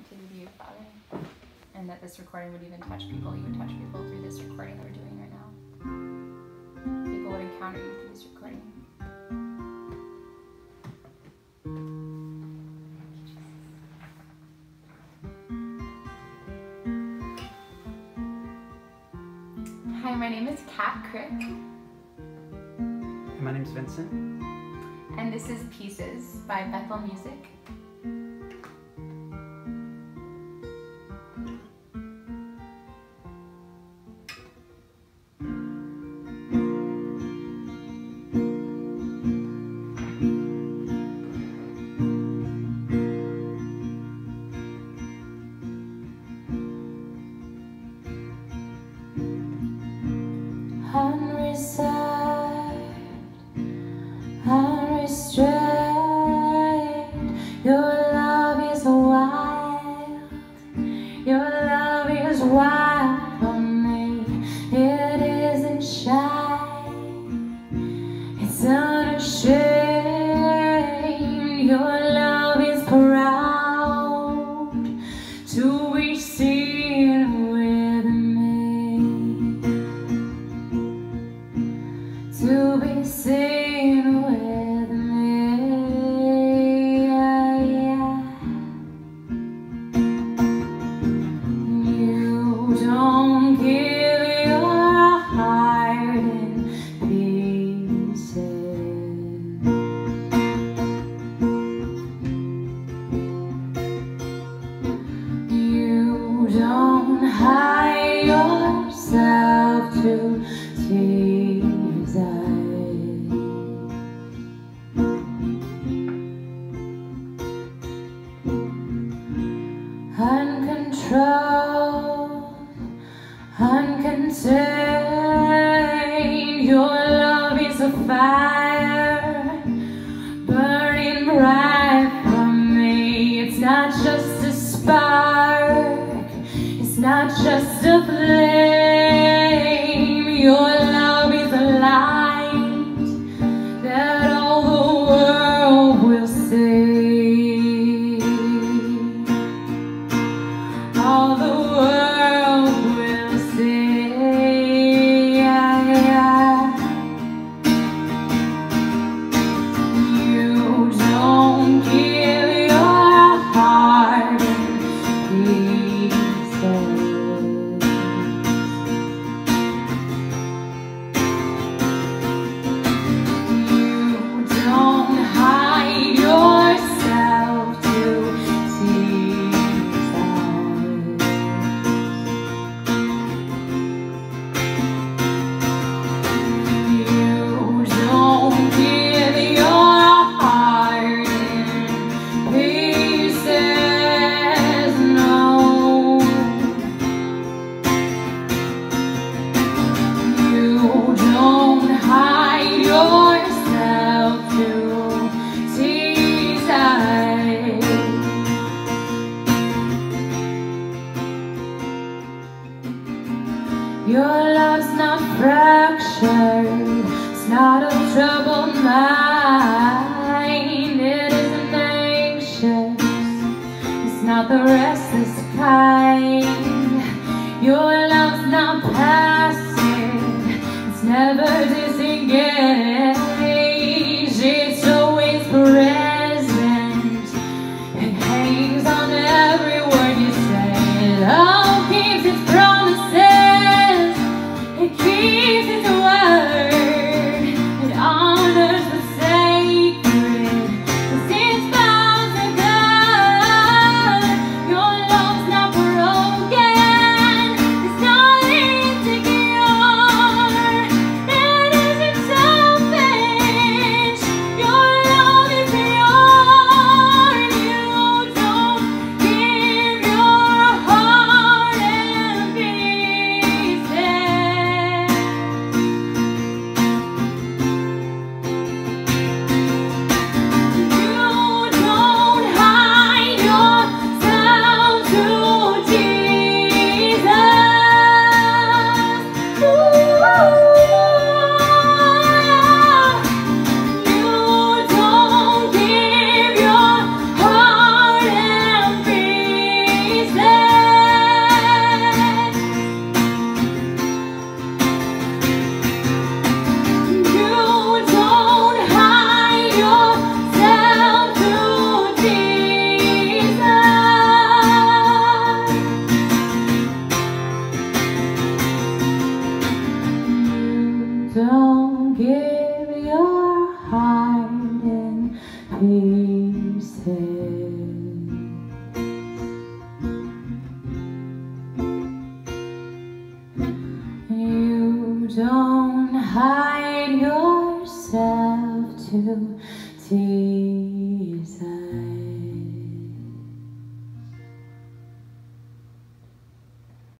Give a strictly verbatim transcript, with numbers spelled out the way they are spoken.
anointed with you, Father. And that this recording would even touch people. You would touch people through this recording that we're doing right now. People would encounter you through this recording. Hi, my name is Kat Crick. My name's Vincent. And this is Pieces by Bethel Music. Unreserved, unrestrained, your love is wild, your love is wild for me. It isn't shy, it's unashamed, your love is proud to be seen with me. To be seen with me, yeah, yeah. You don't give your heart in pieces. You don't hide yourself to tease us. Uncontrolled, uncontained, your love is a fire burning bright for me. It's not just a spark, it's not just a flame. Your love is a light that all the world will see. All the world will see, yeah, yeah. You don't give your heart in pieces. You don't hide yourself to tease us. You don't give your heart in pieces, no. You don't hide yourself to tease us. Your love's not fractured, it's not a troubled mind. It isn't anxious, it's not the restless kind. Your love's not passive, it's never disengaged. It's always present, it hangs on every word you say. Love keeps its promises, it keeps its word, it honors the sacred, it's its vows to God. Your love's not broken, it's not insecure, it isn't selfish. heart in pieces. You don't hide yourself too deep.